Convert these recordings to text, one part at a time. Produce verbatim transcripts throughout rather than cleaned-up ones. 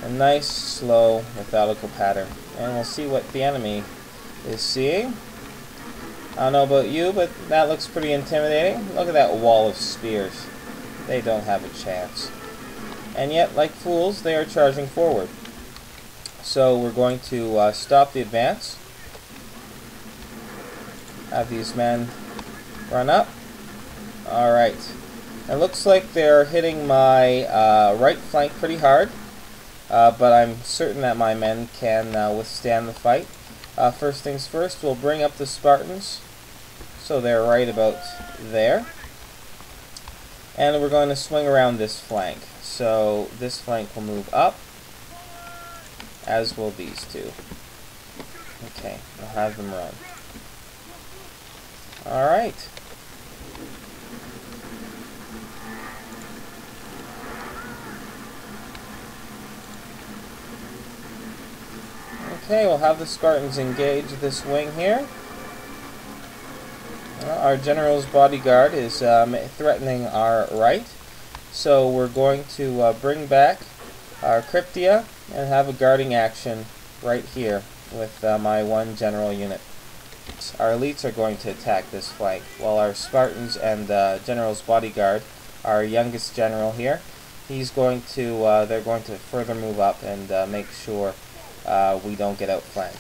a nice, slow, methodical pattern. And we'll see what the enemy is seeing. I don't know about you, but that looks pretty intimidating. Look at that wall of spears. They don't have a chance. And yet, like fools, they are charging forward. So we're going to uh, stop the advance. Have these men run up. Alright. It looks like they're hitting my uh, right flank pretty hard. Uh, but I'm certain that my men can uh, withstand the fight. Uh, first things first, we'll bring up the Spartans. So they're right about there. And we're going to swing around this flank. So this flank will move up, as will these two. Okay, I'll have them run. Alright. Okay, we'll have the Spartans engage this wing here. Uh, our general's bodyguard is um, threatening our right, so we're going to uh, bring back our Cryptia and have a guarding action right here with uh, my one general unit. Our elites are going to attack this flank, while our Spartans and uh, general's bodyguard, our youngest general here, he's going to, uh, they're going to further move up and uh, make sure uh, we don't get outflanked.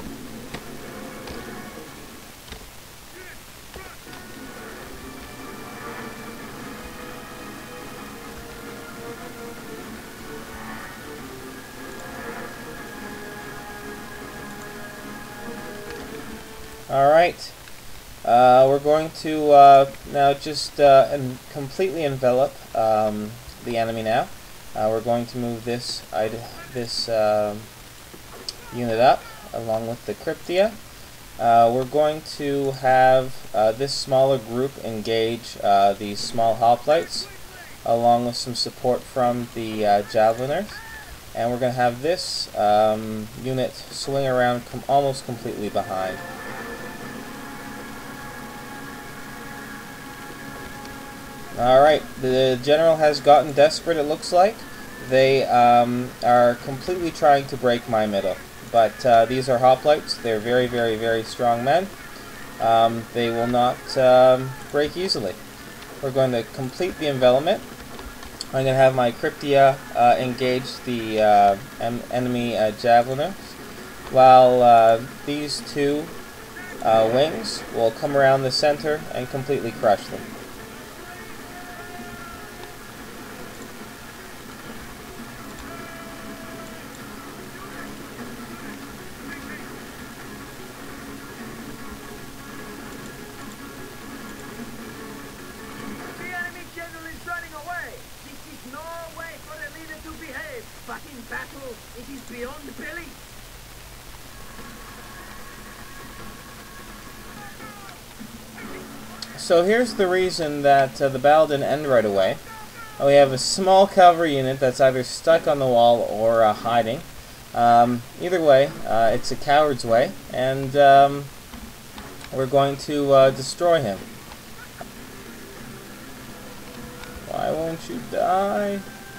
Alright, uh, we're going to uh, now just uh, en completely envelop um, the enemy now. Uh, we're going to move this, this uh, unit up along with the Cryptia. Uh, we're going to have uh, this smaller group engage uh, these small hoplites along with some support from the uh, javeliners. And we're going to have this um, unit swing around com almost completely behind. Alright, the general has gotten desperate, it looks like. They um, are completely trying to break my middle. But uh, these are hoplites. They're very, very, very strong men. Um, they will not um, break easily. We're going to complete the envelopment. I'm going to have my Cryptia uh, engage the uh, en enemy uh, javeliners, while uh, these two uh, wings will come around the center and completely crush them. But in battle, it is beyond belief. So here's the reason that uh, the battle didn't end right away. We have a small cavalry unit that's either stuck on the wall or uh, hiding. Um, either way, uh, it's a coward's way, and um, we're going to uh, destroy him. Why won't you die?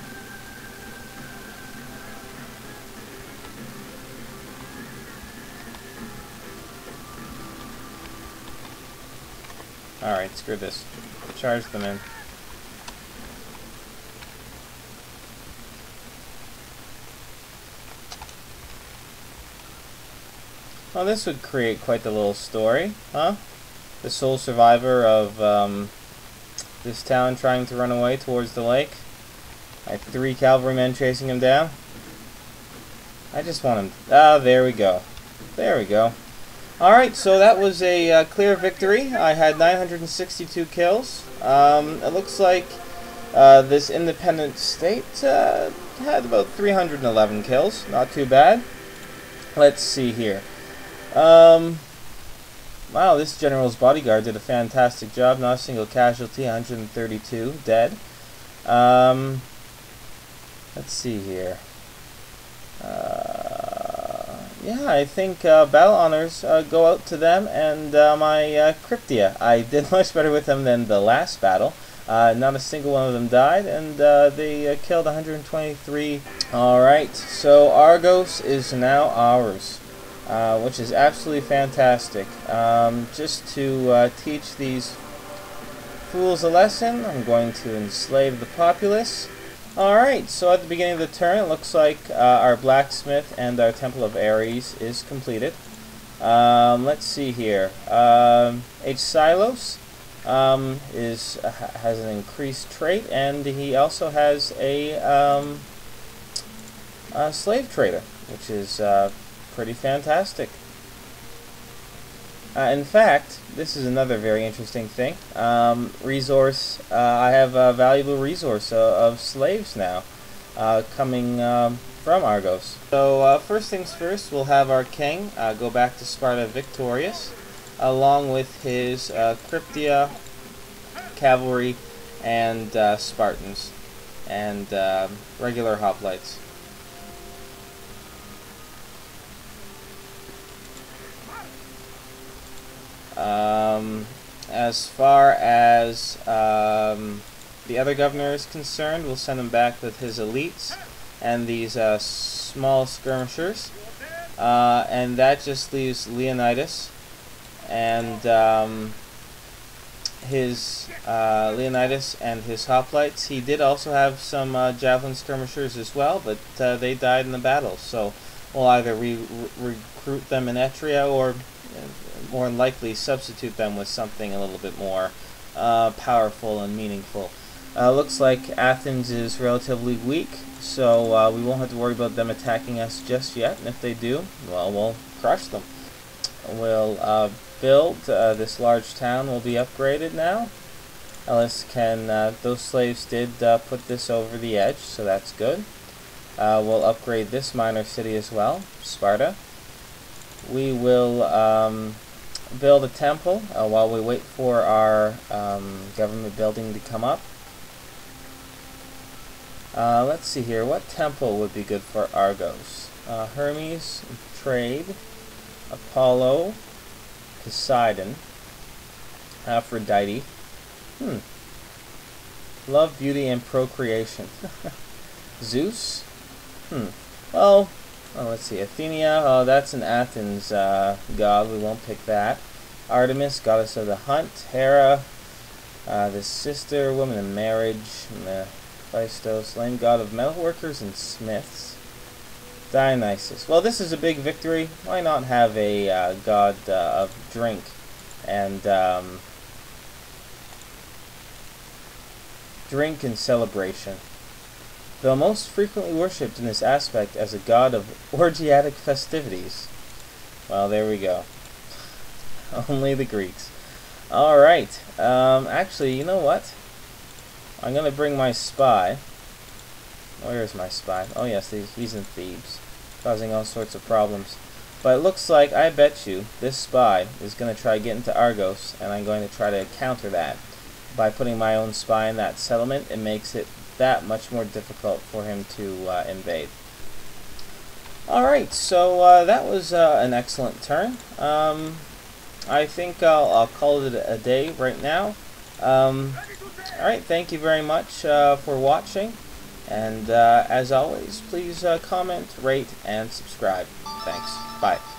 Alright, screw this. Charge them in. Well, this would create quite the little story, huh? The sole survivor of um, this town trying to run away towards the lake. I have three cavalrymen chasing him down. I just want him... Ah, there we go. There we go. Alright, so that was a uh, clear victory. I had nine hundred sixty-two kills. Um, it looks like uh, this independent state uh, had about three hundred eleven kills. Not too bad. Let's see here. Um, wow, this general's bodyguard did a fantastic job. Not a single casualty, one hundred thirty-two dead. Um, let's see here. Uh, yeah, I think uh, battle honors uh, go out to them and uh, my uh, Cryptia. I did much better with them than the last battle. Uh, not a single one of them died, and uh, they uh, killed one hundred twenty-three. Alright, so Argos is now ours, uh, which is absolutely fantastic. Um, just to uh, teach these fools a lesson, I'm going to enslave the populace. Alright, so at the beginning of the turn, it looks like uh, our blacksmith and our Temple of Ares is completed. Um, let's see here. Um, H. Silos um, is uh, has an increased trait, and he also has a, um, a slave trader, which is uh, pretty fantastic. Uh, in fact, this is another very interesting thing. Um, resource, uh, I have a valuable resource uh, of slaves now uh, coming um, from Argos. So uh, first things first, we'll have our king uh, go back to Sparta victorious, along with his uh, Cryptia, cavalry, and uh, Spartans, and uh, regular hoplites. Um, as far as um, the other governor is concerned, we'll send him back with his elites and these uh, small skirmishers, uh, and that just leaves Leonidas and um, his uh, Leonidas and his hoplites. He did also have some uh, javelin skirmishers as well, but uh, they died in the battle, so we'll either re re recruit them in Etria or uh, more than likely substitute them with something a little bit more uh, powerful and meaningful. Uh, looks like Athens is relatively weak, so uh, we won't have to worry about them attacking us just yet, and if they do, well, we'll crush them. We'll uh, build, uh, this large town will be upgraded now. Ellis can, uh, those slaves did uh, put this over the edge, so that's good. Uh, we'll upgrade this minor city as well, Sparta. We will um, build a temple uh, while we wait for our um, government building to come up. Uh, let's see here, what temple would be good for Argos? Uh, Hermes, trade, Apollo, Poseidon, Aphrodite, hmm, love, beauty, and procreation. Zeus, hmm, well, oh, let's see, Athenia, oh, that's an Athens uh, god, we won't pick that. Artemis, goddess of the hunt. Hera, uh, the sister, woman of marriage. Hephaestus, lame god of metalworkers and smiths. Dionysus, well, this is a big victory. Why not have a uh, god uh, of drink and um, drink and celebration? Though most frequently worshipped in this aspect as a god of orgiatic festivities. Well, there we go. Only the Greeks. Alright, um, actually, you know what? I'm going to bring my spy. Where is my spy? Oh yes, he's, he's in Thebes, causing all sorts of problems. But it looks like, I bet you, this spy is going to try to get into Argos, and I'm going to try to counter that. By putting my own spy in that settlement, it makes it that much more difficult for him to uh, invade. Alright, so uh, that was uh, an excellent turn. Um, I think I'll, I'll call it a day right now. Um, Alright, thank you very much uh, for watching. And uh, as always, please uh, comment, rate, and subscribe. Thanks. Bye.